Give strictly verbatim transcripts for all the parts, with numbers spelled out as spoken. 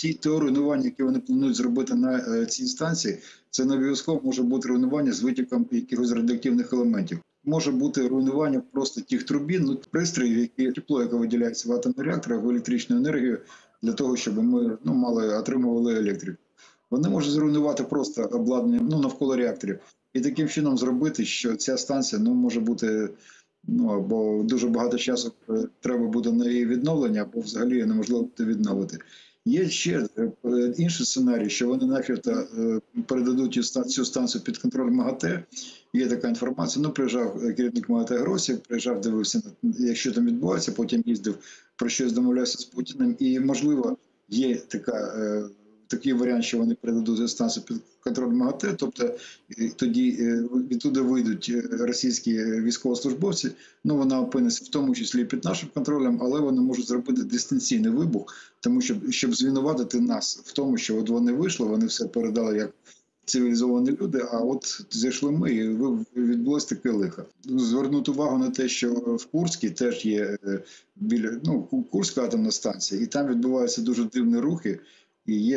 ті те руйнування, які вони планують зробити на е, цій станції, це не обов'язково може бути руйнування з витіком якихось радіоактивних елементів. Може бути руйнування просто тих турбін, ну, пристроїв, які тепло, яке виділяється в атомних реакторах, в електричну енергію, для того, щоб ми ну, мали, отримували електрику. Вони можуть зруйнувати просто обладнання ну, навколо реакторів. І таким чином зробити, що ця станція ну, може бути, ну, або дуже багато часу треба буде на її відновлення, або взагалі неможливо буде відновити. Є ще інший сценарій, що вони начебто передадуть цю станцію під контроль МАГАТЕ. Є така інформація. Ну, приїжджав керівник МАГАТЕ Гросів, приїжджав, дивився, якщо там відбувається, потім їздив, про щось домовлявся з Путіним. І, можливо, є така, такий варіант, що вони передадуть цю станцію під контроль МАГАТЕ, тобто тоді відтуди вийдуть російські військовослужбовці, ну вона опиниться в тому числі під нашим контролем, але вони можуть зробити дистанційний вибух, тому що, щоб звинуватити нас в тому, що от вони вийшли, вони все передали як цивілізовані люди, а от зайшли ми і відбулось таке лихо. Звернути увагу на те, що в Курській теж є біля, ну, Курська атомна станція, і там відбуваються дуже дивні рухи, і є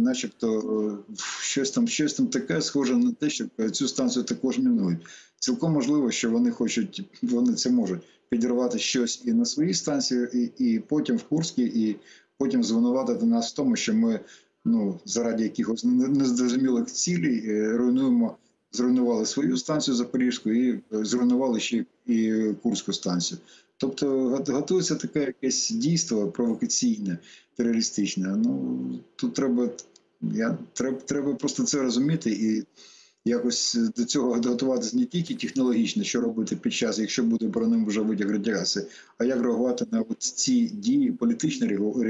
начебто щось там, щось там таке схоже на те, що цю станцію також мінують. Цілком можливо, що вони хочуть, вони це можуть підірвати щось і на своїй станції, і, і потім в Курській, і потім звинуватити нас в тому, що ми ну, заради якихось незрозумілих цілей руйнуємо, зруйнували свою станцію Запорізьку і зруйнували ще і Курську станцію. Тобто готується таке якесь дійство провокаційне, терористичне. Ну, тут треба, я, треба, треба просто це розуміти і якось до цього готуватися не тільки технологічно, що робити під час, якщо буде броним вже витяг радіації, а як реагувати на от ці дії, політичне,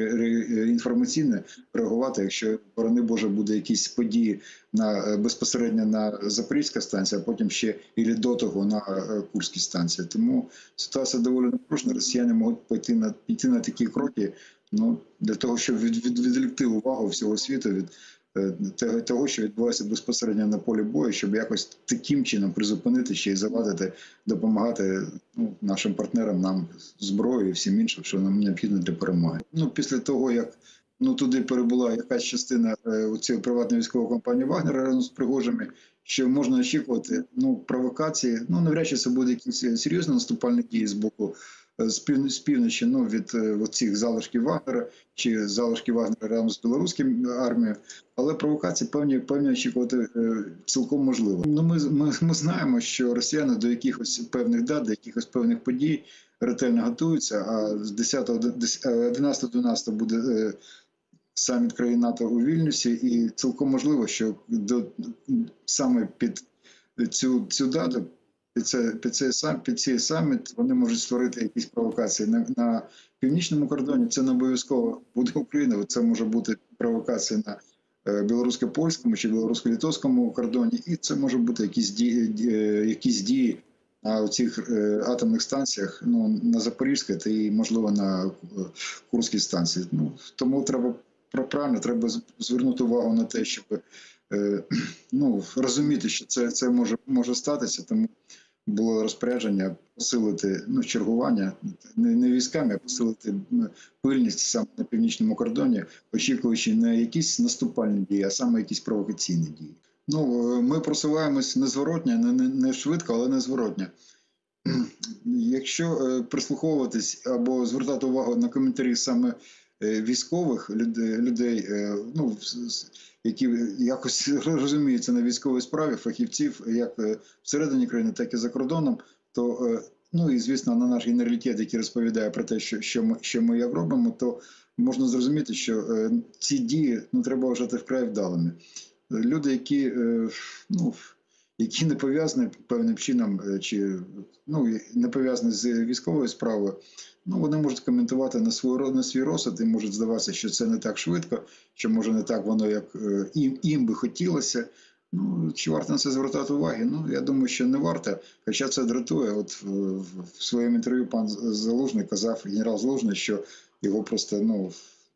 інформаційне реагувати, якщо, борони Боже, буде якісь події на, безпосередньо на Запорізькій станції, а потім ще і до того на Курській станції. Тому ситуація доволі напружена, росіяни можуть піти на, піти на такі кроки, ну, для того, щоб від, від, відволікти увагу всього світу від того, що відбувається безпосередньо на полі бою, щоб якось таким чином призупинити ще й завадити, допомагати ну, нашим партнерам, нам зброєю і всім іншим, що нам необхідно для перемоги. Ну, після того, як ну, туди перебула якась частина е, цієї приватної військової компанії «Вагнера» разом з Пригожими, що можна очікувати ну, провокації, ну, навряд чи це буде якісь серйозні наступальні дії з боку з півночі, ну, від цих залишків Вагнера, чи залишків Вагнера разом з білоруською армією, але провокації певні, певні очікувати е, цілком можливо. Ну, ми, ми, ми знаємо, що росіяни до якихось певних дат, до якихось певних подій ретельно готуються, а з одинадцятого дванадцятого буде е, саміт країн НАТО у Вільнюсі, і цілком можливо, що до, саме під цю, цю дату, Під, це, під, цей, під цей саміт вони можуть створити якісь провокації. На, на північному кордоні це не обов'язково буде Україна, це може бути провокація на е, білорусько-польському чи білорусько-литовському кордоні, і це може бути якісь дії, якісь дії на цих е, атомних станціях, ну, на Запорізькій та і, можливо, на Курській станції. Ну, тому треба, правильно, треба звернути увагу на те, щоб е, ну, розуміти, що це, це може, може статися, тому було розпорядження посилити ну, чергування, не, не військами, а посилити пильність саме на північному кордоні, очікуючи не якісь наступальні дії, а саме якісь провокаційні дії. Ну, ми просуваємось незворотня, не, не, не швидко, але незворотня. Якщо прислуховуватись або звертати увагу на коментарі саме військових людей, людей ну, які якось розуміються на військовій справі, фахівців, як всередині країни, так і за кордоном, то, ну і, звісно, на наш генералітет, який розповідає про те, що, що, ми, що ми як робимо, то можна зрозуміти, що ці дії ну, треба вважати вкрай вдалими. Люди, які, ну, які не пов'язані певним чином, чи ну, не пов'язані з військовою справою, ну, вони можуть коментувати на свій, на свій розсуд і можуть здаватися, що це не так швидко, що може не так воно, як їм, їм би хотілося. Ну, чи варто на це звертати уваги? Ну, я думаю, що не варто, хоча це дратує. От в, в своєму інтерв'ю пан Залужний казав, генерал Залужний, що його просто, ну,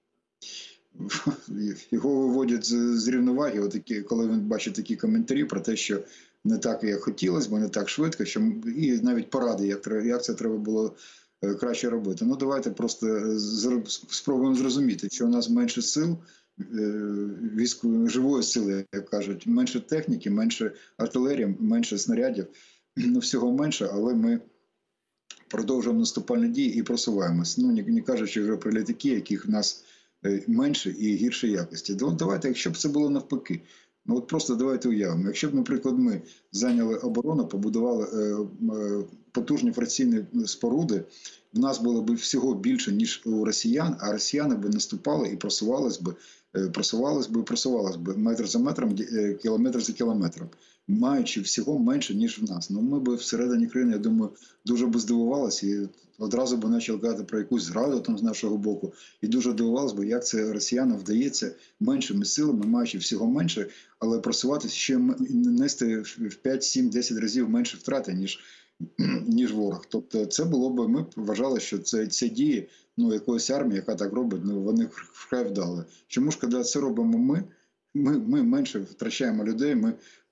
його виводять з, з рівноваги, от такі, коли він бачить такі коментарі про те, що не так, як хотілося, бо не так швидко, що, і навіть поради, як, як це треба було краще робити. Ну, давайте просто спробуємо зрозуміти, що у нас менше сил, військової живої сили, як кажуть, менше техніки, менше артилерії, менше снарядів, ну всього менше, але ми продовжуємо наступальні дії і просуваємось. Ну, не, не кажучи вже про літаки, яких в нас менше і гіршої якості. Давайте, якщо б це було навпаки. Ну от просто давайте уявимо. Якщо б, наприклад, ми зайняли оборону, побудували е, е, потужні фракційні споруди, в нас було б всього більше, ніж у росіян, а росіяни б наступали і просувались би, е, просувались би і просувались би метр за метром, е, кілометр за кілометром, маючи всього менше, ніж в нас. Ну ми б всередині країни, я думаю, дуже б здивувалися і одразу б почали казати про якусь зраду там з нашого боку. І дуже дивувалися б, як це росіянам вдається меншими силами, маючи всього менше, але просуватися ще нести в п'ять, сім, десять разів менше втрати, ніж, ніж ворог. Тобто це було б, ми б вважали, що це, це дії ну, якоїсь армії, яка так робить, ну вони вкрай вдали. Чому ж, коли це робимо ми, ми, ми менше втрачаємо людей, ми,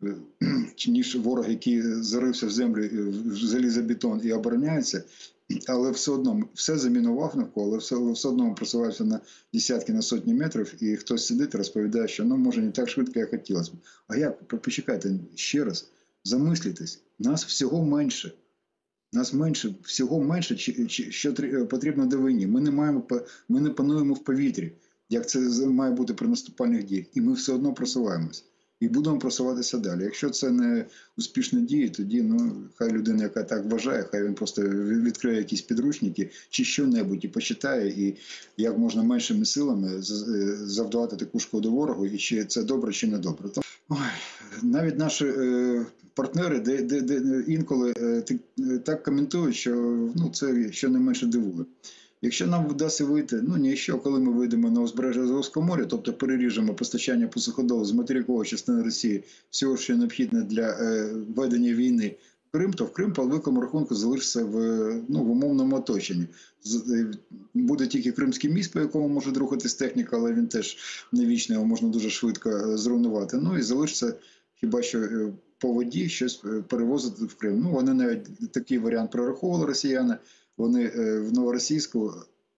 ніж ворог, який зарився в землю, в залізобетон і обороняється, але все одно все замінував навколо, але все, все одно просувався на десятки, на сотні метрів, і хтось сидить і розповідає, що ну, може не так швидко, як хотілося б. А як? Почекайте ще раз, замислітесь, нас всього менше. Нас менше, всього менше, що потрібно до війни. Ми не, маємо, ми не пануємо в повітрі, як це має бути при наступальних діях. І ми все одно просуваємось. І будемо просуватися далі. Якщо це не успішні дії, тоді ну, хай людина, яка так вважає, хай він просто відкриє якісь підручники чи що-небудь і почитає, і як можна меншими силами завдавати таку шкоду ворогу, і чи це добре, чи не добре. Ой, навіть наші е, партнери де, де, де, інколи е, так коментують, що ну, це щонайменше дивує. Якщо нам вдасться вийти, ну не що, коли ми вийдемо на узбережжя Азовського моря, тобто переріжемо постачання по суходолу з материкової частини Росії, всього, що необхідне для е, ведення війни в Крим, то в Крим по великому рахунку залишиться в, ну, в умовному оточенні. З, е, буде тільки Кримський міст, по якому може рухатись техніка, але він теж не вічний, його можна дуже швидко е, зруйнувати. Ну і залишиться хіба що е, по воді щось перевозити в Крим. Ну вони навіть такий варіант прораховували росіяни. Вони в Новоросійську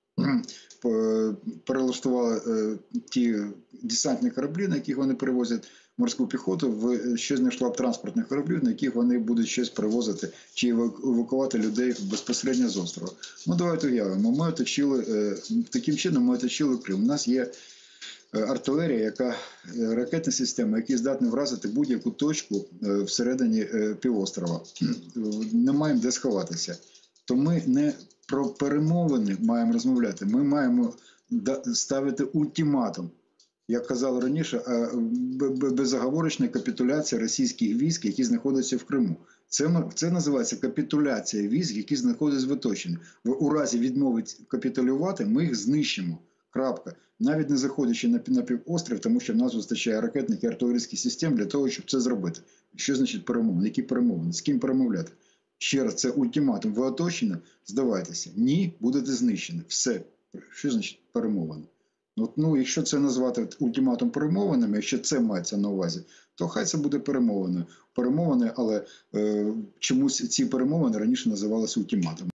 перелаштували ті десантні кораблі, на яких вони перевозять морську піхоту, в ще знайшла б транспортних кораблів, на яких вони будуть щось перевозити чи евакувати людей безпосередньо з острова. Ну давайте уявимо, ми оточили, таким чином ми оточили Крим. У нас є артилерія, яка ракетна система, які здатні вразити будь-яку точку всередині півострова. Не маємо де сховатися. То ми не про перемовини маємо розмовляти, ми маємо ставити ультиматум. Як казали раніше, безоговорочна капітуляція російських військ, які знаходяться в Криму. Це, це називається капітуляція військ, які знаходяться в оточенні. У разі відмови капітулювати, ми їх знищимо. Крапка. Навіть не заходячи на, на півострів, тому що в нас вистачає ракетних і артилерійських систем для того, щоб це зробити. Що значить перемовини? Які перемовини? З ким перемовляти? Ще раз, це ультиматум. Ви оточені, здавайтеся. Ні, будете знищені. Все. Що значить перемовини? От, ну, якщо це назвати ультиматум перемовинами, якщо це мається на увазі, то хай це буде перемовини. Перемовини, але е, чомусь ці перемовини раніше називалися ультиматумом.